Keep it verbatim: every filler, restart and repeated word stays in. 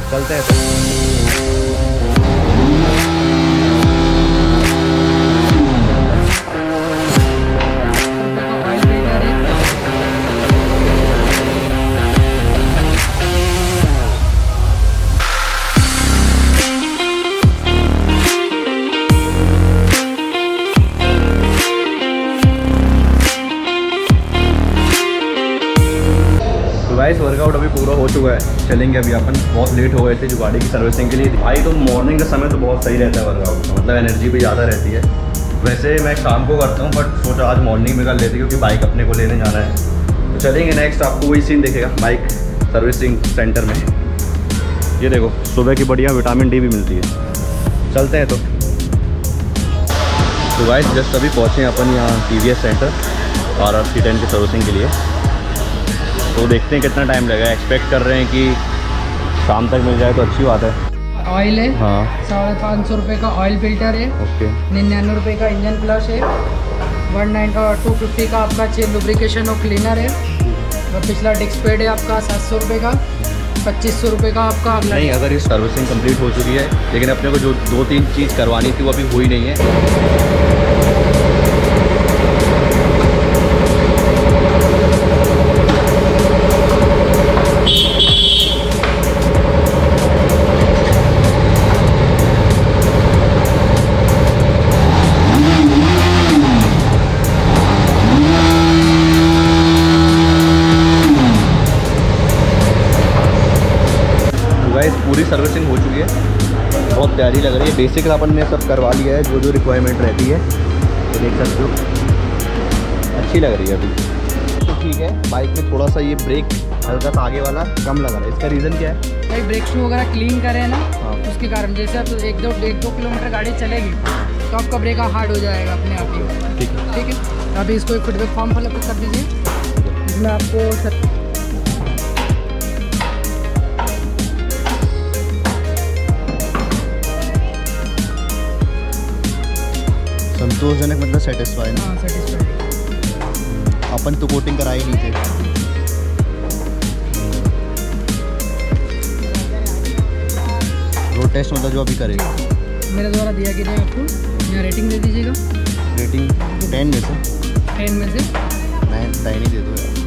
चलते हैं तो। गाइस वर्कआउट अभी पूरा हो चुका है, चलेंगे अभी अपन। बहुत लेट हो गए थे जो गाड़ी की सर्विसिंग के लिए। भाई तो मॉर्निंग का समय तो बहुत सही रहता है वर्कआउट का, मतलब एनर्जी भी ज़्यादा रहती है। वैसे मैं शाम को करता हूँ बट सोचा आज मॉर्निंग में कर लेते क्योंकि बाइक अपने को लेने जाना है। तो चलेंगे नेक्स्ट, आपको वही सीन दिखेगा बाइक सर्विसिंग सेंटर में। ये देखो सुबह की बढ़िया विटामिन डी भी मिलती है। चलते हैं तो। तो गाइस जस्ट अभी पहुँचे अपन यहाँ T V S centre R R C ten की सर्विसिंग के लिए। तो देखते हैं कितना टाइम लगेगा। एक्सपेक्ट कर रहे हैं कि शाम तक मिल जाए तो अच्छी बात है। ऑयल है हाँ, साढ़े पाँच सौ रुपये का ऑयल फिल्टर है। ओके। निन्यानवे रुपये का इंजन प्लस है। वन नाइन टू फिफ्टी का आपका चेन लुब्रिकेशन और क्लीनर है। और पिछला डिस्क पैड है आपका सात सौ रुपये का। पच्चीस सौ रुपये का आपका अगला। नहीं, अगर ये सर्विसिंग कंप्लीट हो चुकी है, लेकिन अपने को जो दो तीन चीज़ करवानी थी वो अभी हुई नहीं है। पूरी सर्विसिंग हो चुकी है, बहुत प्यारी लग रही है। बेसिक अपन ने सब करवा लिया है, जो जो रिक्वायरमेंट रहती है तो देख सकते हो अच्छी लग रही है अभी। तो ठीक है, बाइक में थोड़ा सा ये ब्रेक हल्का सा आगे वाला कम लग रहा है, इसका रीज़न क्या है? भाई ब्रेक शू वगैरह क्लीन करें ना, हाँ। उसके कारण जैसे आप एक दो एक दो किलोमीटर गाड़ी चलेगी तो आपका ब्रेक हार्ड हो जाएगा अपने आप ही। ठीक है, ठीक है। तो अभी इसको एक फीडबैक फॉर्म फिल कर दीजिए। इसमें आपको सर... संतोषजनक मतलब सेटिस्फाइड। हाँ सेटिस्फाइड। अपन तो कोटिंग कराए नहीं थे। रोड टेस्ट मतलब जो अभी करेगा मेरे द्वारा दिया कीजिएगा आपको। यहाँ रेटिंग दे दीजिएगा। रेटिंग टेन में से टेन में से नाइन नाइन ही दे दो यार।